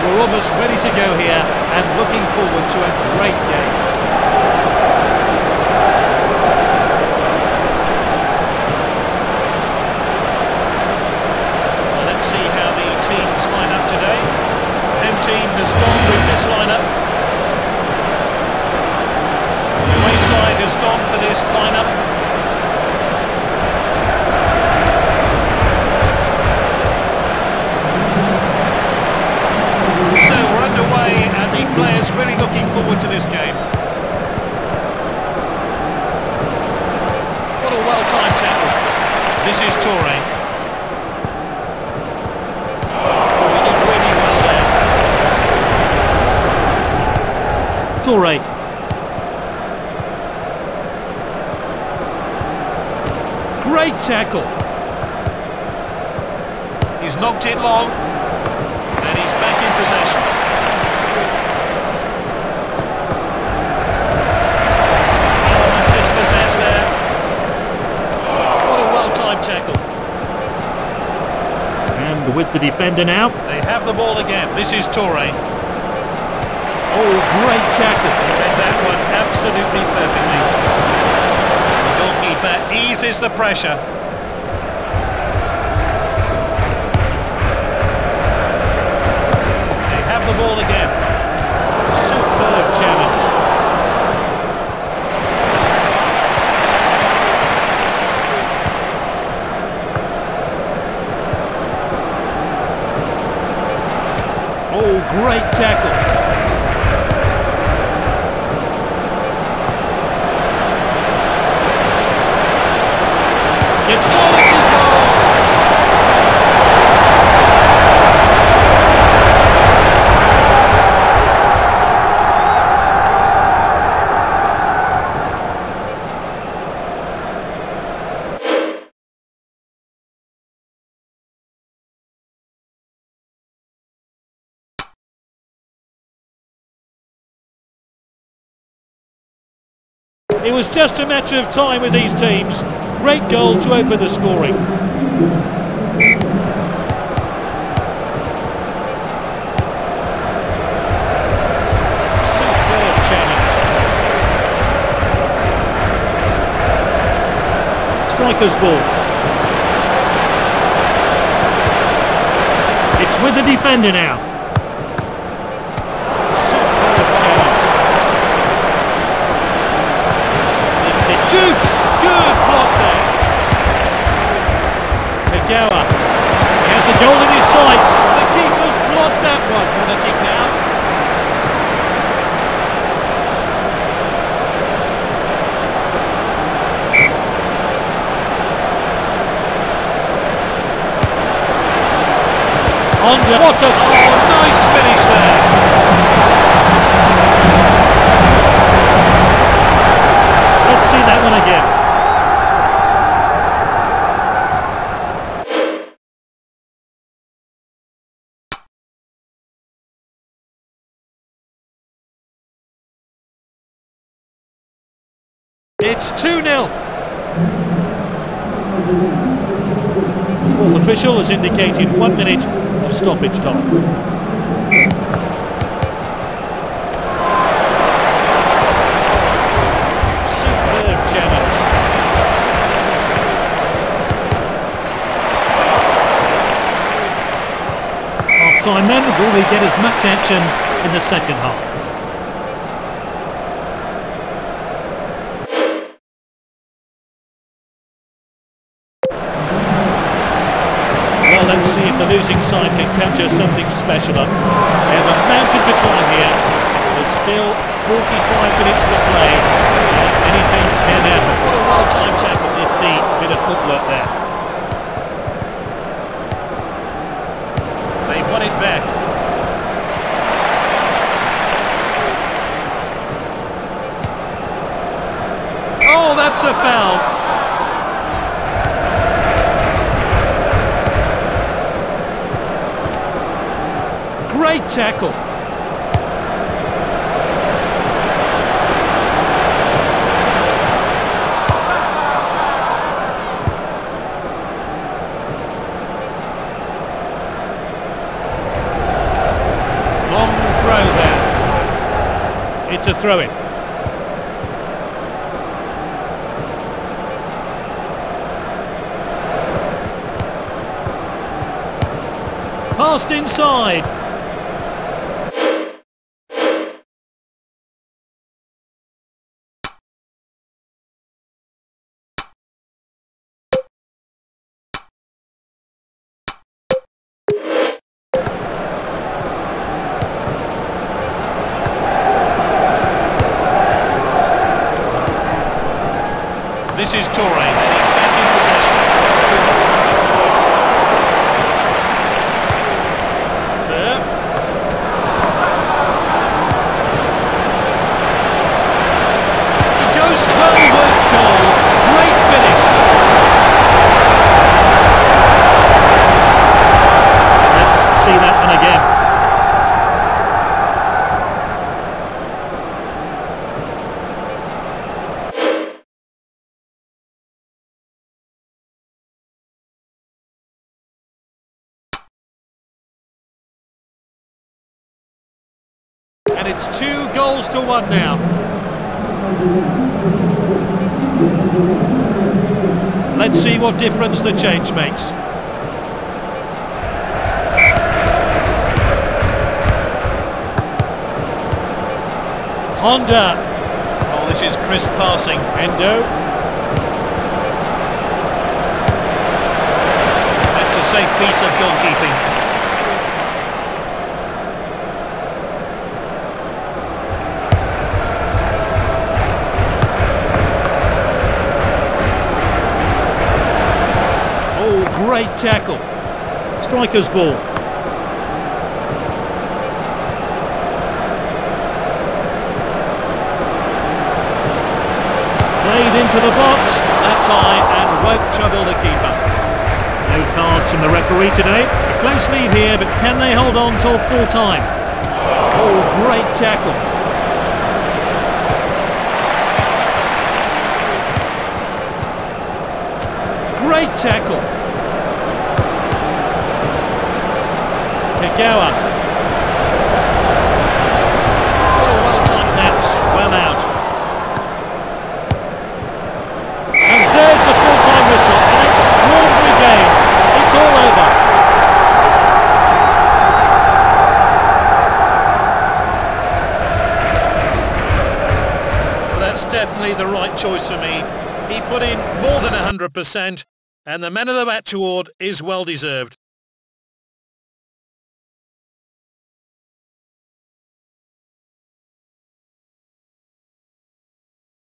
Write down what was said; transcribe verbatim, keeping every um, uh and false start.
we're almost ready to go here and looking forward to a great game. Well, let's see how the teams line up today. Home team has gone with this lineup. The away side has gone for this lineup. And the players really looking forward to this game. What a well-timed tackle. This is Toure. Oh, he did really well there. Toure. Great tackle. He's knocked it long. And he's back in possession. Tackle. And with the defender now. They have the ball again. This is Toure. Oh, great tackle. He read that one absolutely perfectly. The goalkeeper eases the pressure. They have the ball again. Superb challenge. Oh, great tackle. It's quality goal. It was just a matter of time with these teams. Great goal to open the scoring. Superb challenge. Striker's ball. It's with the defender now. Shoots! Good block there. Kagawa. He has a goal in his sights. The keeper's blocked that one. We're looking now. On the what a oh, nice finish there. Let's see that one again. It's two nil. Fourth official has indicated one minute of stoppage time. Time then, will we get as much action in the second half? Well, let's see if the losing side can capture something special up. They have a mountain to climb here. There's still forty-five minutes to play. Uh, anything can happen. What a well-timed tackle. Indeed, bit of footwork there. They've won it back. Oh, that's a foul. Great tackle. it's a throw-in. Passed inside. This is Torre heading back in possession. There. He goes home with goal. Great finish. Let's see that one again. And it's two goals to one now. Let's see what difference the change makes. Honda. Oh, this is crisp passing. Endo. That's a safe piece of goalkeeping. Great tackle. Striker's ball. Played into the box. That's high and won't trouble the keeper. No cards from the referee today. A close lead here, but can they hold on till full time? Oh, great tackle. Great tackle. Kagawa. Oh, well done. That's well out. And there's the full-time whistle. An extraordinary game. It's all over. Well, that's definitely the right choice for me. He put in more than one hundred percent, and the Man of the Match award is well deserved.